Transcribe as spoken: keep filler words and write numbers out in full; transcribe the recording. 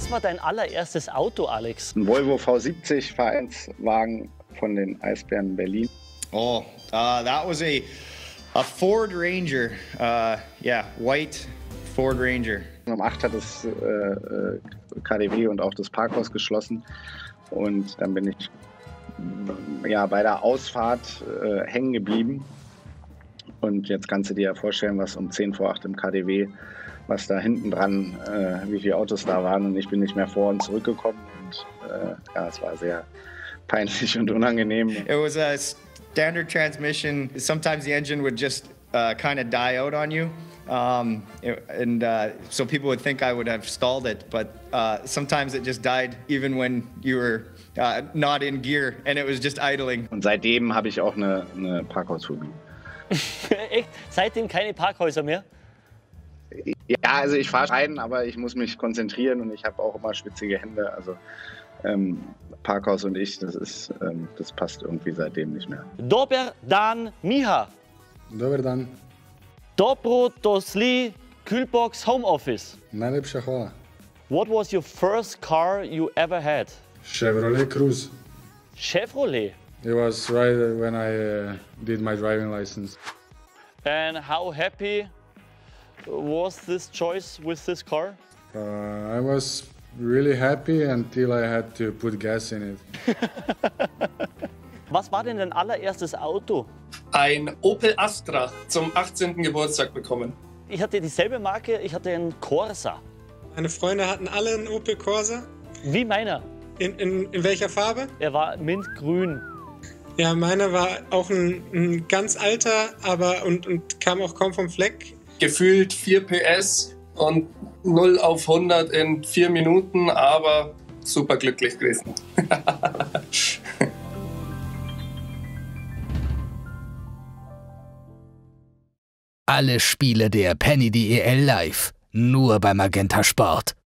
Was war dein allererstes Auto, Alex? Ein Volvo V siebzig Vereinswagen von den Eisbären Berlin. Oh, uh, that was a, a Ford Ranger. Uh, yeah, white Ford Ranger. Um acht hat das äh, K D W und auch das Parkhaus geschlossen. Und dann bin ich ja, bei der Ausfahrt äh, hängen geblieben. Und jetzt kannst du dir ja vorstellen, was um zehn vor acht im K D W, was da hinten dran, äh, wie viele Autos da waren. Und ich bin nicht mehr vor und zurückgekommen. Und äh, ja, es war sehr peinlich und unangenehm. It was a standard transmission. Sometimes the engine would just uh, kind of die out on you. Um, it, and uh, so people would think I would have stalled it, but uh, sometimes it just died even when you were uh, not in gear and it was just idling. Und seitdem habe ich auch eine, eine Parkhausphobie. Echt? Seitdem keine Parkhäuser mehr? Ja, also ich fahre rein, aber ich muss mich konzentrieren und ich habe auch immer schwitzige Hände. Also ähm, Parkhaus und ich, das ist, ähm, das passt irgendwie seitdem nicht mehr. Dober dan, Miha. Dober dan. Dobro dosli Kühlbox Home Office. Najlepša hvala. What was your first car you ever had? Chevrolet Cruze. Chevrolet. It was right when I uh, did my driving license. And how happy was this choice with this car? Uh, I was really happy until I had to put gas in it. Was war denn dein allererstes Auto? Ein Opel Astra zum achtzehnten Geburtstag bekommen. Ich hatte dieselbe Marke, ich hatte einen Corsa. Meine Freunde hatten alle einen Opel Corsa. Wie meiner. In, in, in welcher Farbe? Er war mintgrün. Ja, meiner war auch ein, ein ganz alter, aber und, und kam auch kaum vom Fleck. Gefühlt vier P S und null auf hundert in vier Minuten, aber super glücklich gewesen. Alle Spiele der Penny D E L live, nur bei Magenta Sport.